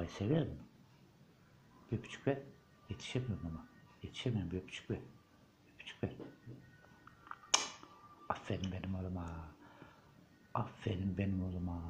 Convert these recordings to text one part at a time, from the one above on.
seviyor musun? Bir öpücük ver. Yetişemiyorum ama. Yetişemiyorum, bir öpücük ver. Bir öpücük ver. Aferin benim oğluma. Aferin benim oğluma.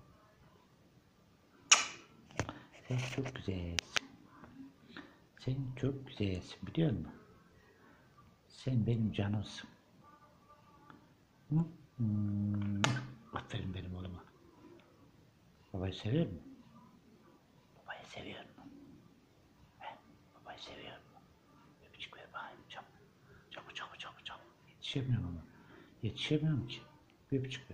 Sen çok güzelsin. Sen çok güzelsin, biliyor musun? Sen benim canımsın. Hı? Aferin benim oğluma. Babayı seviyor musun? Babayı seviyor musun? Babayı seviyor musun? Öpücük ver bakayım, çabuk. Çabuk çabuk çabuk çabuk. Yetişemiyorum ama. Yetişemiyorum ki. Bir öpücük ver.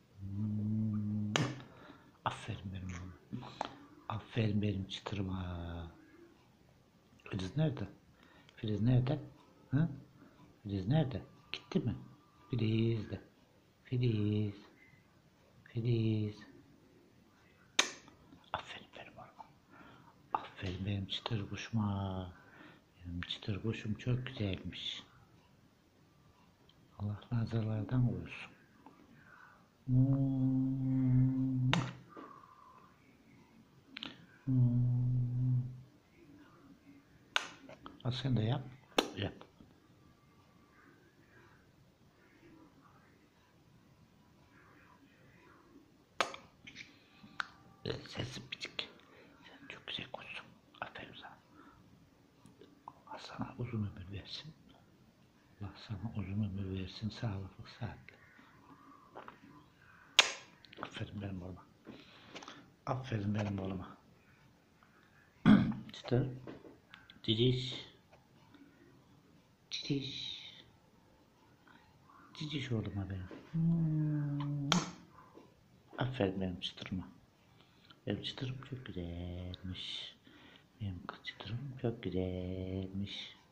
Aferin benim oğluma. Aferin benim çıtırıma. Filiz nerede? Filiz nerede? Hı? Filiz nerede? Gitti mi? Filiz de. Filiz. Filiz. Aferin benim oğluma. Aferin benim çıtır kuşuma. Benim çıtır kuşum çok güzelmiş. Allah nazarlardan korusun. Al sen de yap. Yap. Sesin bitik. Sen çok güzel kuşsun. Aferin sana. Allah sana uzun ömür versin. Allah sana uzun ömür versin. Sağlıklı, sıhhatli. Aferin benim oğluma. Aferin benim oğluma. İşte ciciş. Ciciş. Ciciş oğluma benim. Aferin benim çıtırıma. Benim çıtırım çok güzelmiş. Benim çıtırım çok güzelmiş.